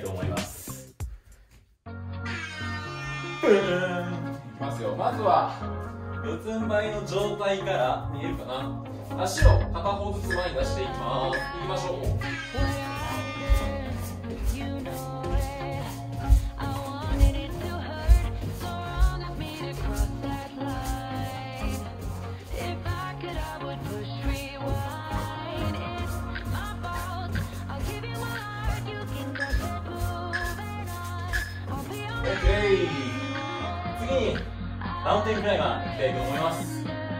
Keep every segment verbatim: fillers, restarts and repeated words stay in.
と思います。 いきますよ。まずは四つん這いの状態から見えるかな。足を片方ずつ前に出していきます。いきましょう。オッケー。次にマウンテンクライマーいきたいと思います。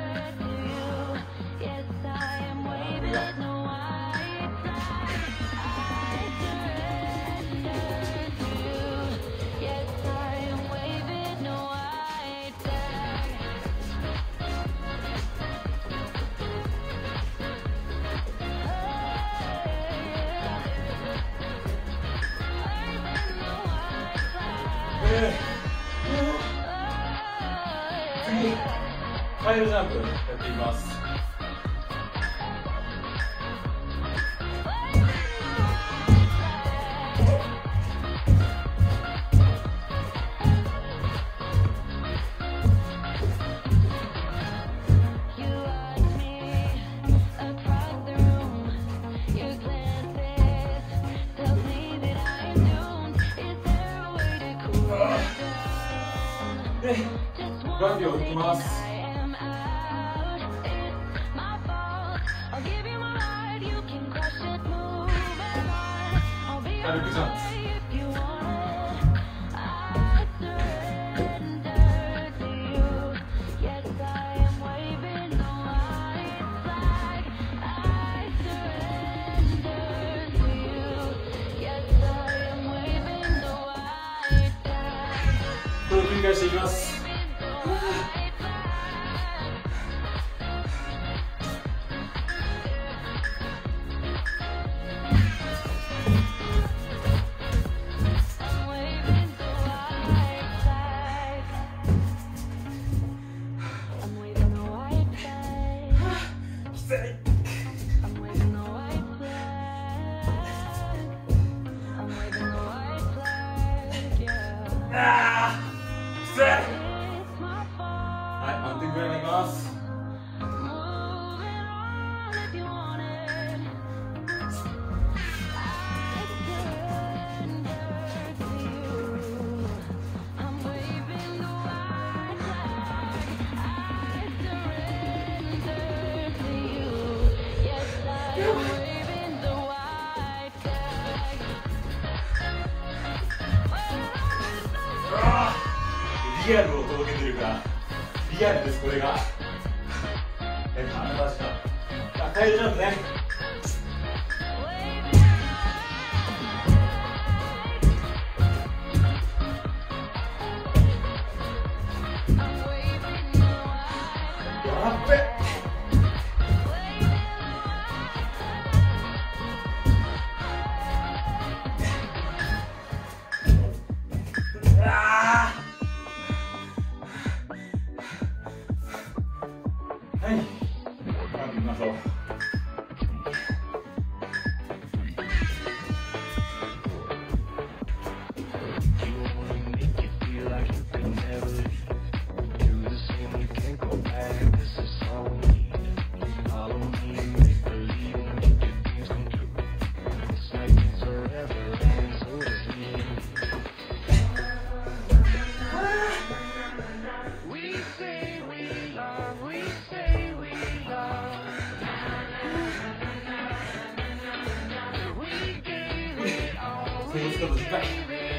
次、カイルジャンプやっていきます。で、ガンビを抜きます。軽くジャンプ。これを繰り返していきます。きつい。あー、きつい。はい、マウンテンクライマーいきます。リアルを届けてるからリアルです。これがえ、あの確かあ、カイルジャンプね。やっべ。はい、頑張ってみましょう。その使うとしっかり。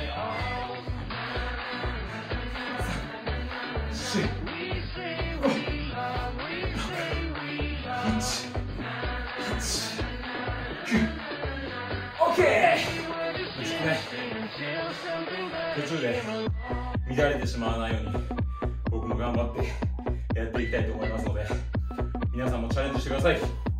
オッケー。途中で乱れてしまわないように僕も頑張ってやっていきたいと思いますので、皆さんもチャレンジしてください。